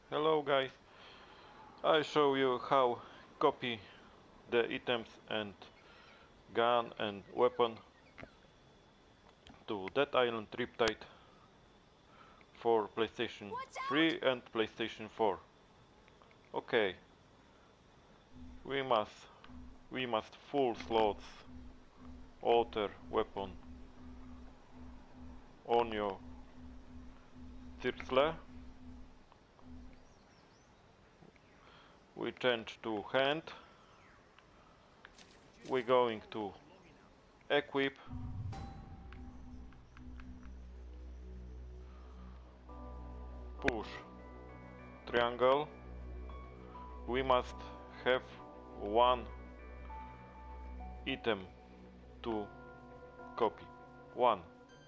Hello guys, I show you how copy the items and gun and weapon to Dead Island Riptide for PlayStation 3 and PlayStation 4. Okay, we must full slots alter weapon on your circle. We change to hand. We're going to equip. Push triangle. We must have one item to copy. One.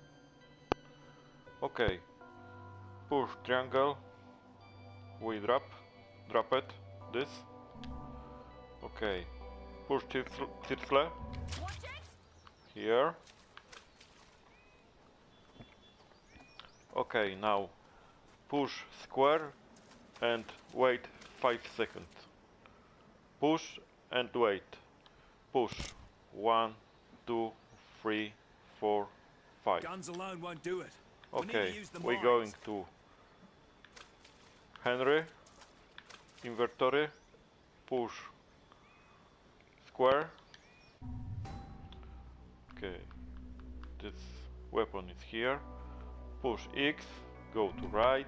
Okay. Push triangle. We drop it. This. Okay. Push circle. Here. Okay, now push square and wait 5 seconds. Push and wait. Push 1, 2, 3, 4, 5. Guns alone won't do it. Okay, we're going to Henry, inventory, push square. Okay, this weapon is here. Push X, go to right.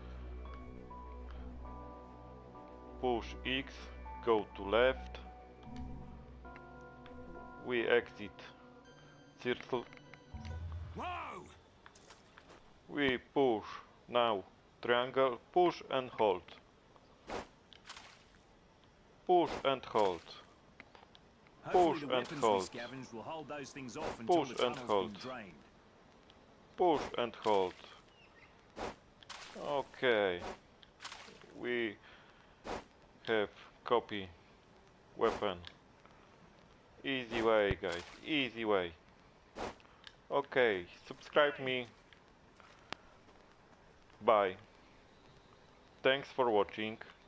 Push X, go to left. We exit circle. Whoa! We push now triangle, push and hold. Push and hold. Push and hold. Will hold those things off until Push the and tunnel's hold. been drained. Push and hold. Okay. We have copy weapon. Easy way, guys. Easy way. Okay. Subscribe me. Bye. Thanks for watching.